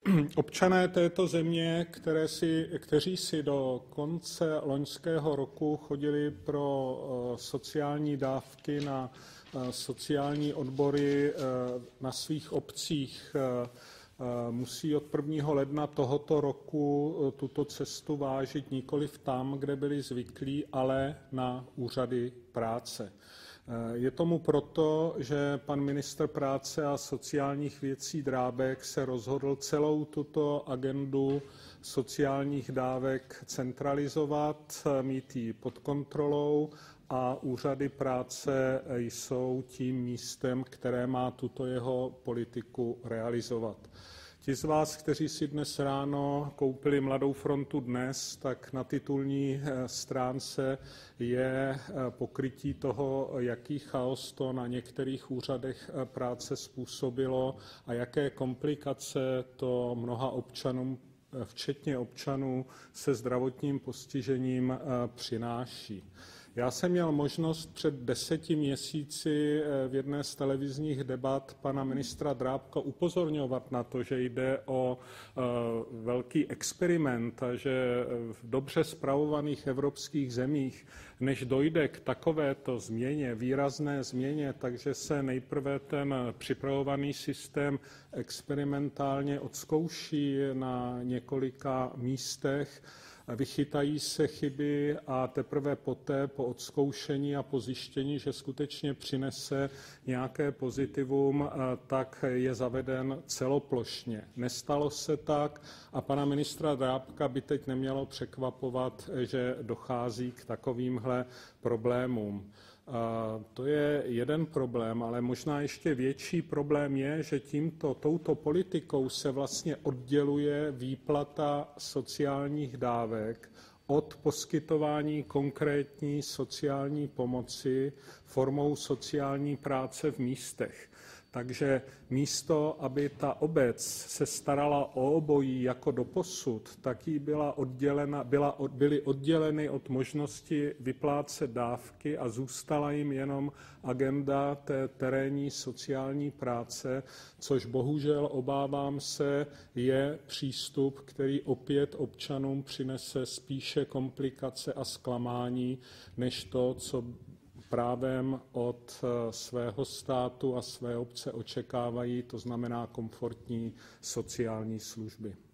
Občané této země, kteří si do konce loňského roku chodili pro sociální dávky na sociální odbory na svých obcích, musí od 1. ledna tohoto roku tuto cestu vážit nikoliv tam, kde byli zvyklí, ale na úřady práce. Je tomu proto, že pan ministr práce a sociálních věcí Drábek se rozhodl celou tuto agendu sociálních dávek centralizovat, mít ji pod kontrolou a úřady práce jsou tím místem, které má tuto jeho politiku realizovat. Ti z vás, kteří si dnes ráno koupili Mladou frontu Dnes, tak na titulní stránce je pokrytí toho, jaký chaos to na některých úřadech práce způsobilo a jaké komplikace to mnoha občanům, včetně občanů se zdravotním postižením, přináší. Já jsem měl možnost před 10 měsíci v jedné z televizních debat pana ministra Drábka upozorňovat na to, že jde o velký experiment a že v dobře spravovaných evropských zemích, než dojde k takovéto změně, výrazné změně, takže se nejprve ten připravovaný systém experimentálně odzkouší na několika místech, vychytají se chyby a teprve poté po odzkoušení a po zjištění, že skutečně přinese nějaké pozitivum, tak je zaveden celoplošně. Nestalo se tak a pana ministra Drábka by teď nemělo překvapovat, že dochází k takovýmhle problémům. To je jeden problém, ale možná ještě větší problém je, že touto politikou se vlastně odděluje výplata sociálních dávek od poskytování konkrétní sociální pomoci formou sociální práce v místech. Takže místo, aby ta obec se starala o obojí jako doposud, tak jí byly odděleny od možnosti vyplácet dávky a zůstala jim jenom agenda té terénní sociální práce, což bohužel, obávám se, je přístup, který opět občanům přinese spíše komplikace a zklamání, než to, co právem od svého státu a své obce očekávají, to znamená komfortní sociální služby.